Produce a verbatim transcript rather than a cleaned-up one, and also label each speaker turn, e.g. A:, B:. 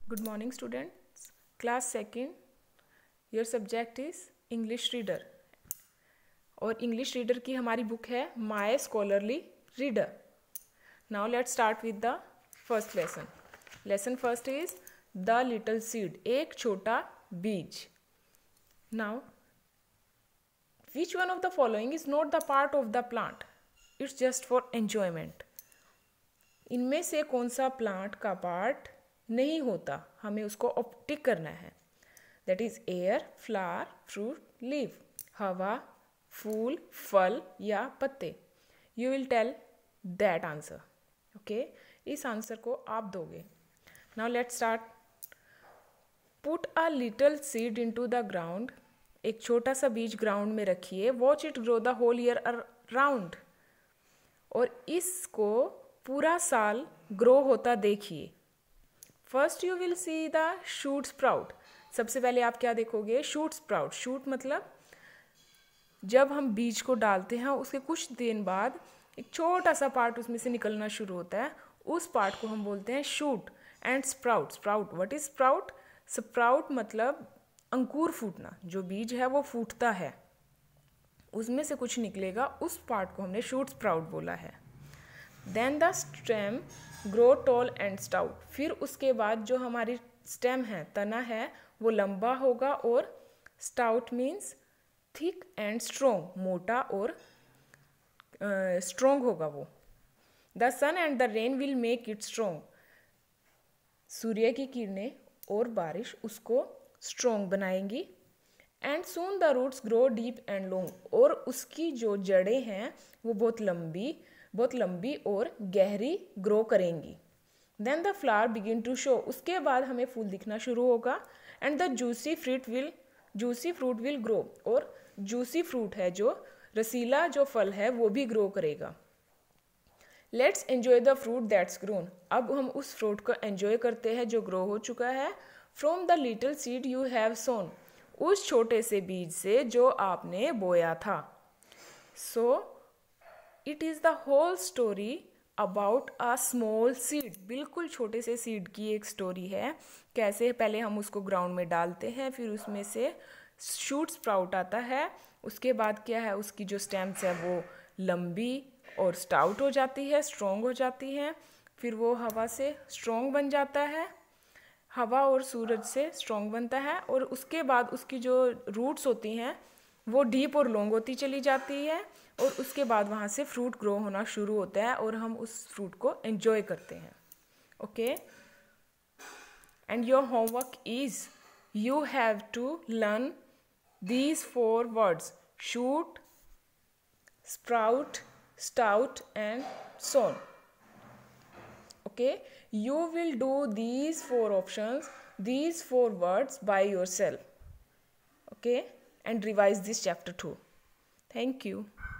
A: Good morning students. Class second. Your subject is English Reader. और English Reader की हमारी book है My Scholarly Reader. Now let's start with the first lesson. Lesson first is The Little Seed. एक छोटा बीज. Now, which one of the following is not the part of the plant? It's just for enjoyment. इनमें से कौन सा plant का part नहीं होता, हमें उसको ऑप्टिक करना है. That is air, flower, fruit, leave. हवा, फूल, फल या पत्ते. You will tell that answer. Okay, इस आंसर को आप दोगे. Now let's start. Put a little seed into the ground. एक छोटा सा बीज ग्राउंड में रखिए. Watch it grow the whole year around. और इसको पूरा साल ग्रो होता देखिए. First you will see the shoot sprout. सबसे पहले आप क्या देखोगे? Shoot sprout. शूट मतलब जब हम बीज को डालते हैं उसके कुछ दिन बाद एक छोटा सा पार्ट उसमें से निकलना शुरू होता है. उस पार्ट को हम बोलते हैं shoot. And sprout. Sprout what is sprout? Sprout मतलब अंकुर फूटना. जो बीज है वो फूटता है, उसमें से कुछ निकलेगा, उस पार्ट को हमने शूट स्प्राउट बोला है. Then the stem grow tall and stout. फिर उसके बाद जो हमारी स्टेम है, तना है, वो लंबा होगा और stout means thick and strong, मोटा और स्ट्रोंग uh, होगा वो. The sun and the rain will make it strong. सूर्य की किरणें और बारिश उसको स्ट्रोंग बनाएंगी. And soon the roots grow deep and long. और उसकी जो जड़ें हैं वो बहुत लंबी बहुत लंबी और गहरी ग्रो करेंगी. Then the flower begin to show. उसके बाद हमें फूल दिखना शुरू होगा. And the juicy fruit will juicy fruit will grow. और जूसी फ्रूट है, जो रसीला जो फल है, वो भी ग्रो करेगा. Let's enjoy the fruit that's grown. अब हम उस फ्रूट को एंजॉय करते हैं जो ग्रो हो चुका है. From the little seed you have sown. उस छोटे से बीज से जो आपने बोया था. So it is the whole story about a small seed. बिल्कुल छोटे से सीड की एक स्टोरी है. कैसे पहले हम उसको ग्राउंड में डालते हैं, फिर उसमें से शूट स्प्राउट आता है. उसके बाद क्या है, उसकी जो स्टेम्स है वो लंबी और स्टाउट हो जाती है, स्ट्रॉन्ग हो जाती हैं. फिर वो हवा से स्ट्रॉन्ग बन जाता है, हवा और सूरज से स्ट्रॉन्ग बनता है. और उसके बाद उसकी जो रूट्स होती हैं वो डीप और लॉन्ग होती चली जाती है. और उसके बाद वहाँ से फ्रूट ग्रो होना शुरू होता है और हम उस फ्रूट को एंजॉय करते हैं. Okay, and your homework is you have to learn these four words: shoot, sprout, stout and sown. Okay, you will do these four options, these four words by yourself. Okay, and revise this chapter too. Thank you.